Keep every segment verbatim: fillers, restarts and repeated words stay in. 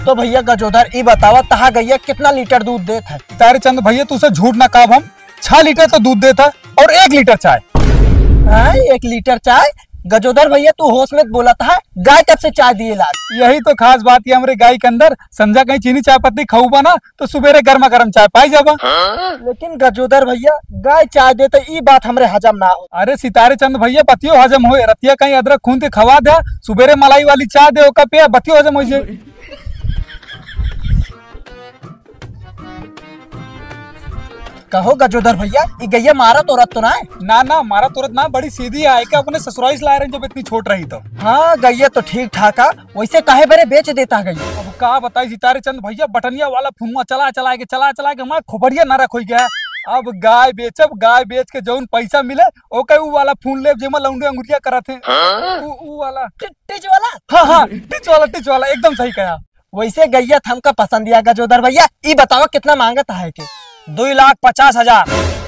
तो भैया गजोधर ई बतावा तहा गैया कितना लीटर दूध देता है? तारे चंद भैया तुझसे झूठ ना कहा, हम छह लीटर तो दूध देता है और एक लीटर चाय। हाँ, एक लीटर चाय? गजोधर भैया तू होश में बोला था, गाय कब से चाय दिए लाग? यही तो खास बात है हमारे गाय के अंदर, संजा कहीं चीनी चाय पत्ती खाऊ बना तो सुबेरे गर्मा गर्म चाय पाई जाबा। लेकिन गजोधर भैया गाय चाय देते ई बात हमरे हजम ना हो। अरे सितारे चंद भैया बतियो हजम हो, रतिया कहीं अदरक खून के खवा दे, सुबेरे मलाई वाली चाय दे ओका पिया, बतियो हजम हो जाए। कहो गजोधर भैया ई गैया मारा तोरत तो ना है? ना ना मारा तुरंत ना, बड़ी सीधी है क्या अपने ससुराल से ला रहे जब इतनी छोट रही तो। हाँ गैया तो ठीक ठाक है, वैसे काहे बरे बेच देता गैया? अब कहा बताई सितारे चंद भैया, बटनिया वाला फुनुआ चला चला के चला चला के हमारा खोपड़िया ना रखो गया। अब गाय बेचब, गाय बेच के जौन पैसा मिले ओके ऊ वाला फोन ले जेमा लौंडे अंगुरिया करत है, ऊ ऊ वाला टिच वाला। हाँ हाँ टिच वाला टिच वाला एकदम सही कहा। वैसे गैया हमका पसंद दिया गजोधर भैया, ई बताओ कितना मांगता है के? दो लाख पचास हजार।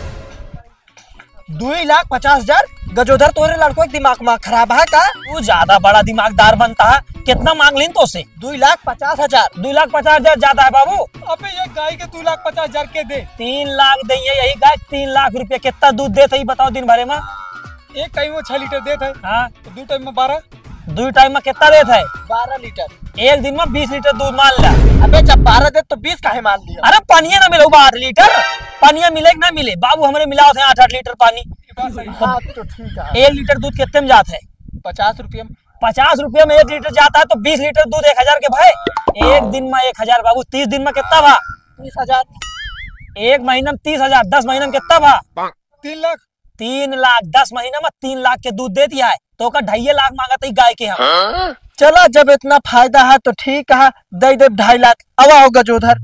दो लाख पचास हजार? गजोधर तोरे लड़को के दिमाग में खराब है का? तू ज्यादा बड़ा दिमागदार बनता है, कितना मांग लीन तो से? दो लाख पचास हजार? दो लाख पचास हजार ज्यादा है बाबू। अबे ये गाय के दो लाख पचास हजार के दे। तीन लाख देंगे यही गाय, तीन लाख रुपया कितना दूध देते ही बताओ दिन भरे में? एक टाइम में छह लीटर देता है, हाँ तो दो टाइम में बारह। दो टाइम में कितना देता है? बारह लीटर। एक दिन में बीस लीटर दूध मान लिया। अबे जब बारह दे तो बीस काहे मान लिया? अरे पानी ना मिले आठ लीटर, पानी मिले कि ना मिले बाबू, हमारे मिला होते हैं आठ आठ लीटर पानी। हाँ तो ठीक है। एक लीटर दूध कितने में जाता है? पचास रुपये में। पचास रुपये में एक लीटर जाता है तो बीस लीटर दूध एक हजार के भाई। एक दिन में एक हजार बाबू, तीस दिन में कितना भा? तीस हजार। एक महीने में तीस हजार, दस महीने में कितना भा? तीन लाख। तीन लाख दस महीने में तीन लाख के दूध दे दिया है, तो का ढाई लाख मांगा था गाय के हम। चला जब इतना फायदा है तो ठीक है, दे दे ढाई लाख। अब आओ गजोधर।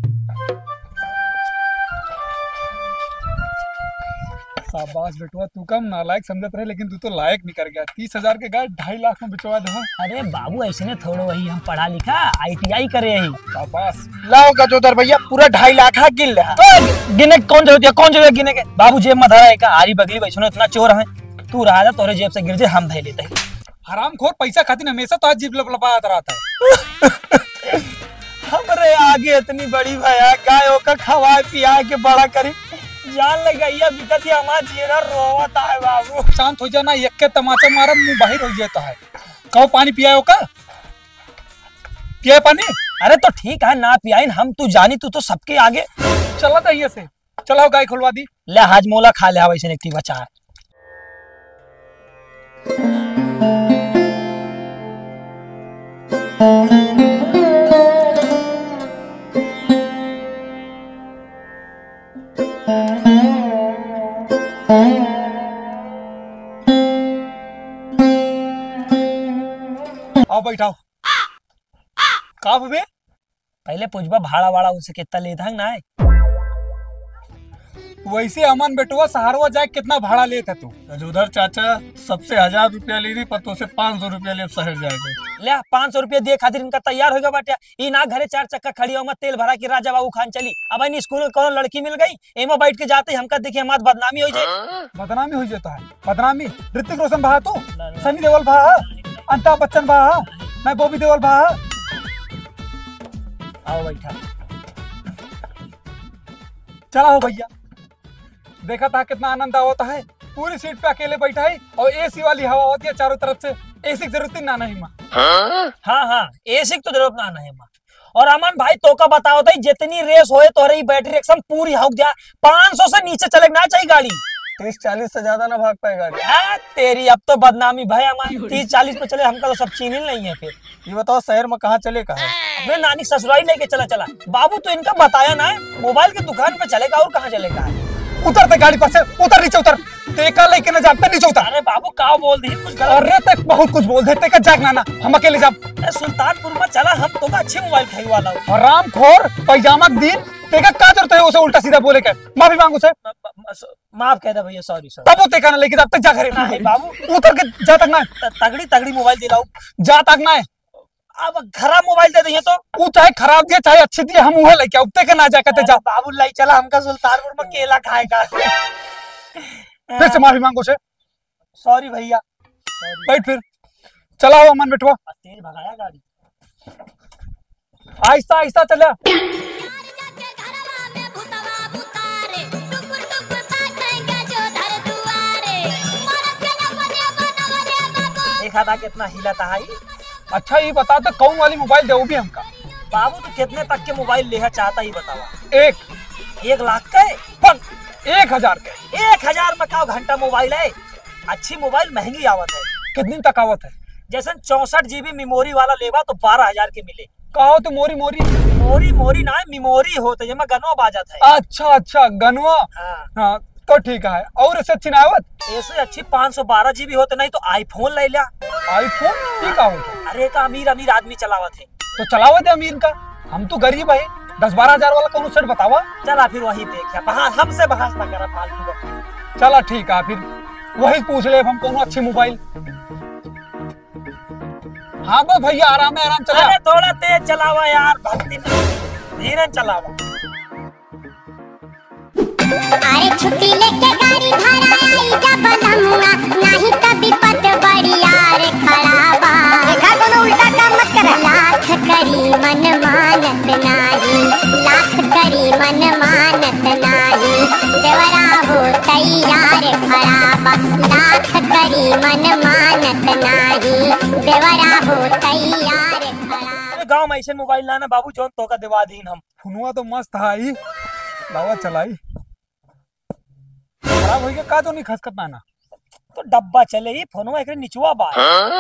शाबाश बेटवा, तू कम नालायक समझत रहे लेकिन तू तो लायक निकल गया। तीस हजार के गाय ढाई लाख में बिचवा दे। अरे बाबू ऐसे ने थोड़ो वही, हम पढ़ा लिखा आई टी आई करे ही। शाबाश। लाओ गजोधर भैया पूरा ढाई लाख है, गिन ले। तो गिने कौन जरूरत है, कौन जरूरत गिने के? बाबू जेब में धरा है का? आरी बगली वैसे इतना चोर है, तू रहा था तोरे जेब से गिर जाए हम धै लेते हैं। हरामखोर पैसा खातिर हमेशा तो जीप लपलपाता रहता है। हमरे आगे इतनी बड़ी भैया गायों का खवा पिया के बड़ा करी, जान लगा ये बिकत ही हमारा चेहरा रोवता है बाबू। शांत हो जाना, एक के तमाचा मारा मुंह बाहर हो जाता है। कहो पानी पियाओ का? पिया पानी? अरे तो ठीक है ना पियाइन हम, तू जानी तू तो सबके आगे चला था ये से। चलाओ गाय खुलवा दी। ले हाजमोला खा ले वैसे एक बचा है। आओ बैठाओ। का बे? पहले पूछबा भाड़ा वाड़ा उनसे कितना लेता है ना? वैसे अमन बेटुआ सहारवा जाए कितना भाड़ा लेता तू? उधर चाचा सबसे हजार रुपया ले रही, पतों से पाँच सौ रुपया ले शहर जाएगा। ले पाँच सौ रुपया दिए खातिर इनका तैयार होगा बाटे। ई ना घरे चार चक्का खड़ी हो, तेल भरा के राजा बाबू खान चली। अब इन स्कूल में कौन लड़की मिल गई, एमा बैठ के जाते हमका देखिए हमारी बदनामी हो जाए। बदनामी हो जाता है? बदनामी ऋतिक रोशन भा तू, सनी देओल भा, अमिताभ बच्चन भा, मैं बॉबी देओल भा। आओ बैठा। चला हो भैया, देखा था कितना आनंद होता है। पूरी सीट पे अकेले बैठा है और एसी वाली हवा होती है चारों तरफ से। एसी की जरूरत ना नहीं माँ। हाँ हाँ एसी की तो जरूरत ना नहीं माँ। और अमन भाई तो का बताओ था जितनी रेस होए तो रही बैटरी एकदम पूरी हक जा, पाँच सौ से नीचे चले ना चाहिए गाड़ी। तीस चालीस से ज्यादा ना भाग पाएगा। हाँ तेरी अब तो बदनामी भाई, हमारी तीस चालीस पे चले हमका तो सब चीन ही नहीं है। फिर ये बताओ शहर में कहाँ चले कहाँ? अपने नानी ससुराल लेके चला चला। बाबू तो इनका बताया ना मोबाइल की दुकान पे चलेगा और कहाँ चलेगा? उतरते गाड़ी पर से, उतर नीचे उतर। टेका लेके ना जाते नीचे उतर। अरे बाबू का बोल दी कुछ गलत? अरे तक बहुत कुछ बोल देते का जागना ना, हम अकेले जा। सुल्तानपुर में चला हम तो अच्छे मोबाइल खरीदवा ला। हरामखोर पैजामा दिन तेका का जरूरत है उसे उल्टा सीधा बोले के? माफी मांगू से। माफ कह दे भैया, सॉरी सॉरी। तब वो तेका ना लेके जा, तक जा घरे। नहीं बाबू उतर के जा तक ना, तगड़ी तगड़ी मोबाइल दिलाओ जा तक ना। अब खराब मोबाइल दे दिए तो वो चाहे खराब दिया चाहे अच्छी दिया, हम वह लेके उठते के ना जा कहते जा। बाबू लाई चला हमका सुल्तानपुर में केला खाएगा। फिर से माफी मांगो से। सॉरी भैया। बैठ फिर। चला हो अमन बेटवा। तेज भगाया गाड़ी। आहिस्ता आहिस्ता चला। देखा था कितना हिला था ही। अच्छा ये बता तो कौन वाली मोबाइल दे भी हमका। बाबू तो कितने तक के मोबाइल लेना चाहता ही बतावा। एक एक लाख का है? पर एक हजार के। एक हजार में का घंटा मोबाइल है। अच्छी मोबाइल महंगी आवत है। कितनी तकावत है? जैसे चौसठ जीबी मेमोरी वाला लेवा तो बारह हजार के मिले। कहो तो मोरी मोरी मोरी मोरी ना मेमोरी होते जमा गनो बाजत है। अच्छा अच्छा गनवा। हाँ। हाँ तो ठीक है। और इससे अच्छी नावत ऐसे अच्छी पाँच सौ बारह जीबी होते, नहीं तो आईफोन ले लिया। आईफोन ठीक है। अरे का अमीर अमीर आदमी चलावत है। तो चलावत है अमीर का, हम तो गरीब है। दस बारह हजार वाला कौन सेट बतावा। चला फिर वही देख बहास हमसे बहास ना करा फालतू। चला ठीक है फिर वही पूछ ले हम कौन अच्छी मोबाइल। हाँ बस भैया आराम है आराम चला। अरे थोड़ा तेज चलावा यार, भक्ति धीरे चलावा। अरे छुट्टी लेके गाड़ी भरा आई जब बलमुआ नहीं कभी पत बड़ी यार खड़ावा। देखा कोनो उल्टा काम मत कर। लाख करी मन मानत नाही, लाख करी मन मानत नाही, देवरा हो तैयार खड़ावा। लाख करी मन मानत नाही, देवरा हो तैयार खड़ावा। गाँव में ऐसे मोबाइल लाना बाबू जोन तो का दिवा दीन हम। फुनुआ तो मस्त है लावा चलाई। खराब हो गया का तो नहीं खसखत ना। तो डब्बा चले ही फोनवा एकरे निचवा बा।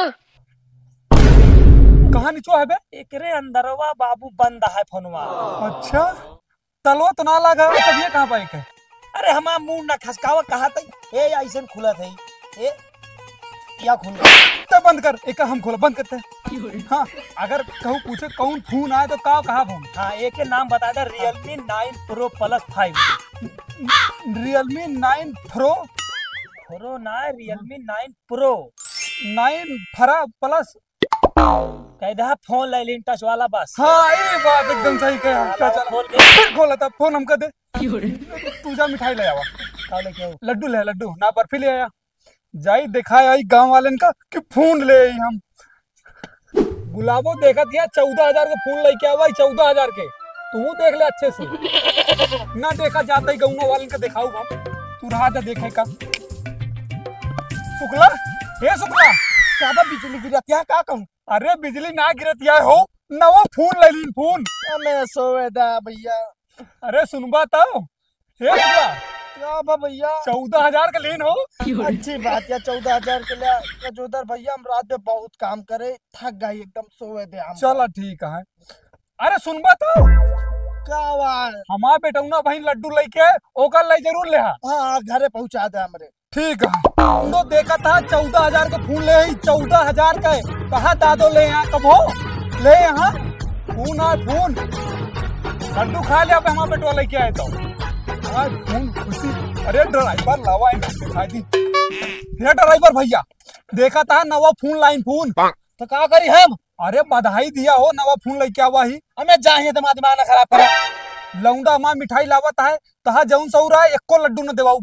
कहाँ निचवा है बे? एकरे अंदरवा बाबू बंद है फोनवा। अच्छा तलो तो ना लगा। तब ये कहाँ पाई है? अरे हमारा मुंह ना खसकावा कहा था। ए ऐसे खुला था ए या खुला तो बंद कर। एक हम खोला बंद करते हैं। हाँ अगर कहूँ पूछे कौन फोन आए तो का कहा फोन। हाँ एक के नाम बता दे Realme nine pro plus five. Realme nine pro pro ना रियलमी नाइन प्रो नाइन फरा प्लस कह दे फोन ले लें टच वाला बस। हाँ ये बात एकदम सही कहा। साला चल खोल के फिर खोला था फोन हमका दे। तू जा मिठाई ले आवा। का लेके आओ? लड्डू ले लड्डू ना बर्फी ले आया। जाई दिखाए आई गांव वाले का कि फोन ले आई हम। गुलाबो देखा दिया चौदह हजार के फोन लेके आवा चौदह हजार के। तू देख ले अच्छे से ना देखा जाता ही गाँव वाले का दिखाऊ हम। तू रहा था देखे का शुक्ला हे शुक्ला ज्यादा बिजली गिरतिया का कहूँ। अरे बिजली ना गिरतिया हो नवा फोन ले लीन फोन। मैं सोए दा भैया। अरे सुनबा तो हे शुक्ला क्या बा भैया चौदह हजार का लेन हो। अच्छी बात है चौदह हजार के लिए गजोदर भैया हम रात में बहुत काम करे थक गई एकदम सोए दे हम। चला ठीक है। अरे सुनबा तो क्या बात हमार बेटौना भाई लड्डू लेके ओकर ले जरूर ले। हाँ घरे पहुँचा दे हमरे। ठीक है हम तो देखा था चौदह हजार का फोन ले आई चौदह हजार का कहा दादो ले यहाँ कब हो ले यहाँ फोन आ फोन लड्डू खा लिया हमारे बेटवा लेके आए तो आज फोन खुशी। अरे ड्राइवर लावा दिखाई दी। ये ड्राइवर भैया देखा था नवा फोन लाइन फोन तो क्या करी हम। अरे बधाई दिया हो नवा फोन लेके आवा ही। हमें जाए तो दिमाग ना खराब करे। लौंडा माँ मिठाई लावत है तहा जौन सौ रहा है एको लड्डू न देवाऊ।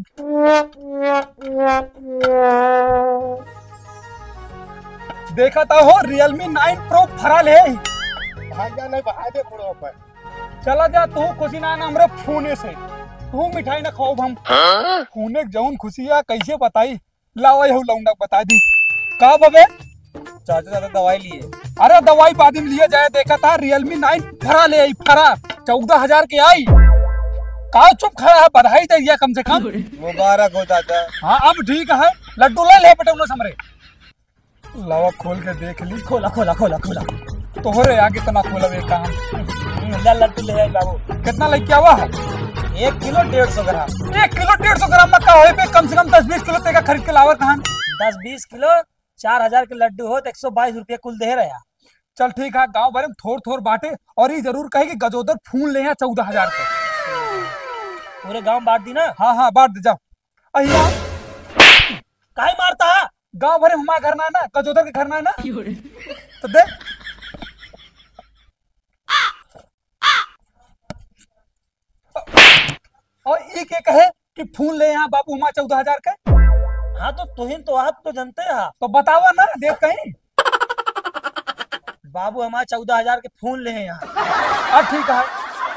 देखा था हो रियलमी नाइन प्रो फरल है। भाग्या नहीं बहा दे पुरो पर। चला जा तू खुशी ना हमरे फोने से तू मिठाई न खाओ हम। फोने जौन खुशी है कैसे बताई लावा यहू लौंडा बता दी का बबे। चाचा चाचा दवाई लिए। अरे दवाई बाद में लिए जाए। देखा था रियलमी नाइन फरा ले आई फरा चौदह हजार के आई। का चुप खड़ा है बधाई दे दिया कम से कम। मुबारक हो चाचा। हाँ अब ठीक है लड्डू ले ले बेटे उन्हें समरे। लावा खोल के देख ली। खोला खोला खोला खोला तोहरे आगे तना खोला वे काम। ले लड्डू ले आई बाबू। कितना लेके आवा है? एक किलो डेढ़ सौ ग्राम। एक किलो डेढ़ सौ ग्राम मक्का हो पे कम से कम दस बीस किलो तेगा खरीद के लावर कहां। दस बीस किलो चार हजार के लड्डू हो तो एक सौ बाईस रुपये कुल दे रहा। चल ठीक है गांव भर में थोड़ थोड़ बांटे और ये जरूर कहे कि गजोदर फूल ले चौदह हजार के पूरे गांव बांट दी ना। हाँ हाँ बांट दे जाओ। अहिया काहे मारता है? गांव भर में हमारा घर ना है ना गजोदर के घर ना है ना तो दे। और ये के कहे कि फूल ले यहाँ बाबू हमारा चौदह हजार के। हाँ तो तुहिन तो आप तो जानते हैं। तो बतावा ना देख कहीं बाबू हमारे चौदह हजार के फोन ले हैं यहाँ। अब ठीक है।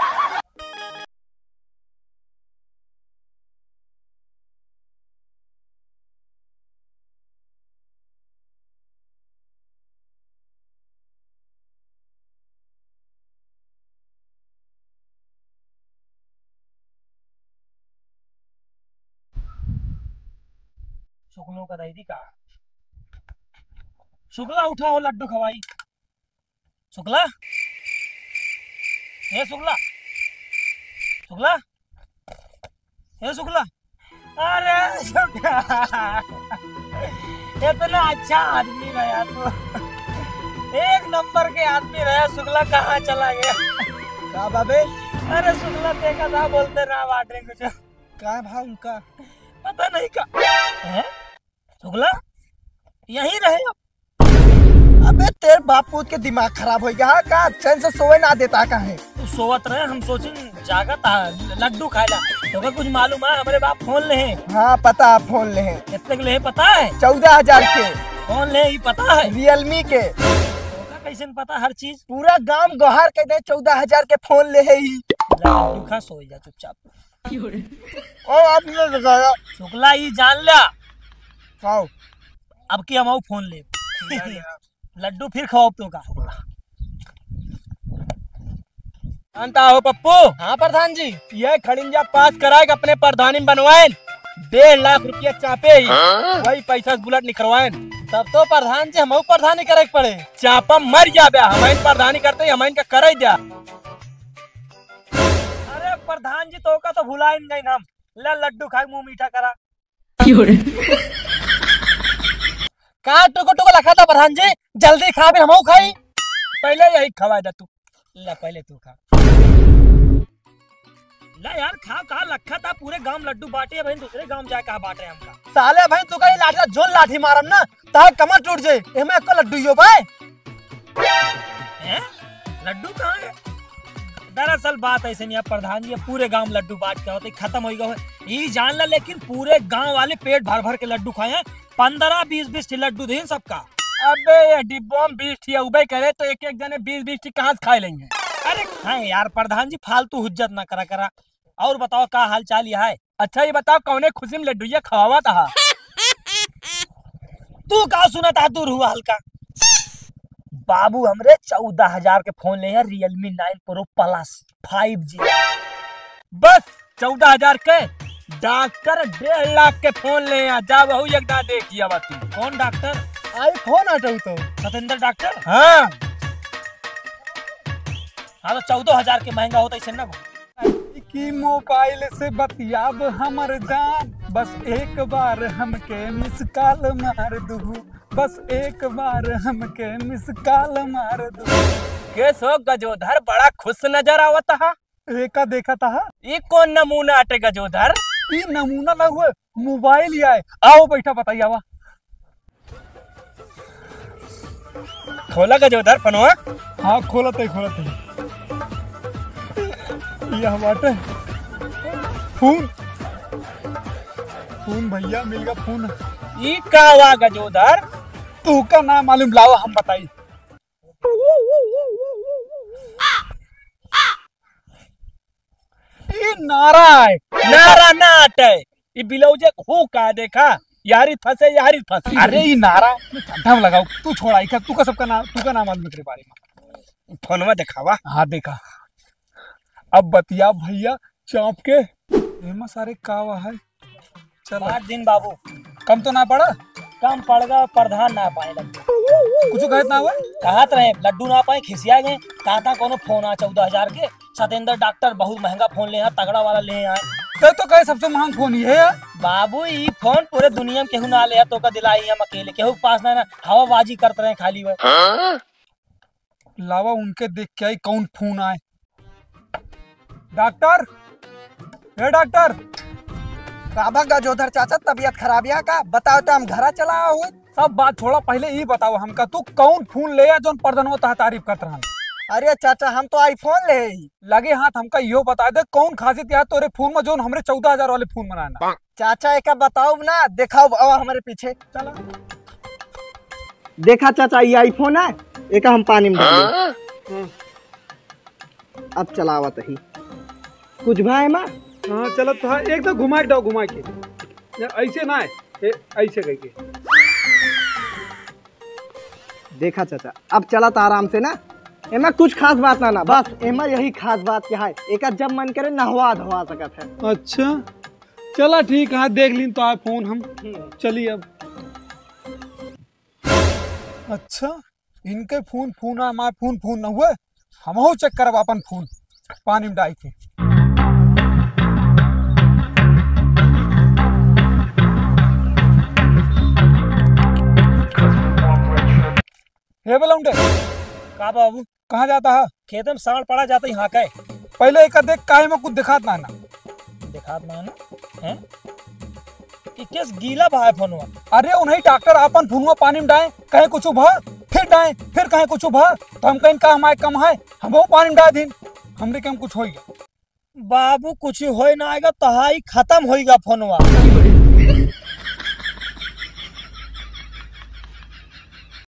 शुक्लों का दही का शुक्ला उठा हो लड्डू खवाई। शुक्ला हे शुक्ला शुक्ला हे शुक्ला अरे शुक्ला इतना अच्छा आदमी रहा तो एक नंबर के आदमी रहा। शुक्ला कहाँ चला गया? का बाबे? अरे शुक्ला देखा था बोलते ना बांटे कुछ का भाव उनका पता नहीं का है। शुक्ला यहीं रहे अब? अबे तेरे बापू के दिमाग खराब हो गया का? चैन से सोए ना देता का है? तू सोवत रहे हम सोचे जागा था लड्डू खाला तो का कुछ मालूम है हमारे बाप फोन ले हैं। हाँ पता है, फोन ले हैं। कितने के ले हैं पता है? चौदह हजार के फोन ले ही पता है? रियलमी के। तो का कैसे न पता हर चीज? पूरा गांव गहार के दे चौदह हजार के फोन ले है ही। लड्डू खा सो जा चुपचाप। और आपने बताया शुक्ला ये जान लिया खाओ अब की हम फोन ले लड्डू फिर खाओ तो का। जानता हो पप्पू? हाँ प्रधान जी। ये खड़िंजा पास कराए अपने प्रधानी बनवाए डेढ़ लाख रुपया चापे ही वही पैसा से बुलेट निकलवाए। तब तो प्रधान जी हम प्रधानी करे के पड़े। चापा मर जाबे हम प्रधानी करते हम इनका करे दिया। अरे प्रधान जी तो का तो भुलाए नहीं हम ला लड्डू खाए मुंह मीठा करा। कहा टुको टुको रखा था प्रधान जी? जल्दी खा फिर हम खाई। पहले यही खवा जा तू। ला पहले तू खा। ला यार खा खा लखा था पूरे गांव लड्डू बांटे भाई दूसरे गांव जाए कहा बांटे हमका। साले भाई तू कहीं लाठी जोन लाठी मारम ना ताकि कमर टूट जाए। एमे एको लड्डू यो भाई हैं? लड्डू कहाँ है? दरअसल बात ऐसे नहीं है प्रधान जी पूरे गांव में लड्डू बांट के होते खत्म हो गया ये जान ला। लेकिन पूरे गांव वाले पेट भर भर के लड्डू खाए हैं। पंद्रह बीस बीस लड्डू दें सबका। अबे ये डिब्बों में बीस ठी उबे करे तो एक एक जने बीस बीस ठी कहाँ से खा लेंगे? अरे हाँ यार प्रधान जी फालतू हुज्जत ना करा करा। और बताओ का हाल चाल यह है? अच्छा ये बताओ कौने खुशी में लड्डू ये खवावा था? तू का सुना था दूर हुआ हल्का। बाबू हमरे चौदह हजार के फोन ले हैं Realme nine pro plus five G. बस चौदह हजार के डॉक्टर डेढ़ लाख के फोन ले आ जा बहु एकदा देखिए अब तू। कौन डॉक्टर? आई फोन हटाऊ तो सतेंद्र डॉक्टर। हाँ हाँ तो चौदह हजार के महंगा होता है ना की मोबाइल से बतियाब हमर जान बस एक बार हमके मिस कॉल मार दू बस एक बार हमके मिस कॉल मार दू। के सो गजोधर बड़ा खुश नजर आवत हा। एका देखा था ये कौन नमूना अटे गजोधर? ये नमूना ना हुए मोबाइल ही आए। आओ बैठा बताइए आवा। खोला गजोधर फनवा? हाँ खोलत है खोलत है। ये हमारे फोन फोन भैया मिल गया फोन। ये का हुआ गजोधर? तू का नाम मालूम लाओ हम बताई। ये नारा है नारा ना अटे ये बिलौजे हो का देखा यारी फंसे यारी फंसे। अरे ये नारा ढंग लगाओ तू छोड़ा इका तू का सबका नाम तू का नाम मालूम तेरे बारे में फोनवा दिखावा। हाँ देखा अब बतिया भैया चाप के एमा सारे कावा है। चल पाँच दिन बाबू कम तो ना पड़ा? कम पड़ गया प्रधान ना पाए लड्डू कुछ कहत ना हुआ कहत रहे लड्डू ना पाए खिसिया गए कहा था कोनो फोन आ चौदह हजार के सतेंद्र डॉक्टर बहुत महंगा फोन ले हैं तगड़ा वाला ले आए। तो तो कहे सबसे महंगा फोन ये है बाबू ये फोन पूरे दुनिया में केहू ना ले तो का दिलाई हम अकेले केहू के पास ना ना हवाबाजी करते रहे खाली वो। लावा उनके देख के आई कौन फोन आए। डॉक्टर हे डॉक्टर काबा गजोधर चाचा तबीयत खराब है का बताओ तो हम घर चला हो। सब बात छोड़ा पहले ये बताओ हमका तू कौन फोन ले जो प्रधान तह तारीफ करत रहा? अरे चाचा हम तो आईफोन ले ही। लगे हाथ हमका यो बता दे कौन खासियत है तोरे फोन में जो हमरे चौदह हजार वाले फोन बनाना। चाचा एक बताओ ना दिखाओ अब हमारे पीछे चला देखा चाचा ये आईफोन है एक हम पानी में डाली। अब चलावत ही कुछ भाई माँ। हाँ चलो तो हाँ, एक तो घुमा के घुमा के ऐसे ना है ऐसे कह के देखा चाचा, अब चला तो आराम से ना। एमा कुछ खास बात ना ना, बस एमा यही खास बात क्या है, एक जब मन करे नहवा धवा सकत है। अच्छा चला ठीक है, देख ली तो आप फोन हम चलिए अब। अच्छा इनके फोन फोन हमारे फोन फोन न हुए, हम चेक करब अपन फोन पानी में डाल के। हे बलौंडे का बाबू कहाँ जाता है? खेत में साड़ पड़ा जाता यहाँ का पहले एक देख काहे में कुछ दिखात ना ना दिखात ना ना हैं कि केस गीला भाई फोनवा। अरे उन्हीं डॉक्टर अपन फोनवा पानी में डाए कहे कुछ भर फिर डाए फिर कहे कुछ भर तो हम कहीं का हमारे कम है हम वो पानी में डाल दिन हमने कम कुछ हो गया। बाबू कुछ हो ना आएगा तो हाई खत्म होएगा फोनवा।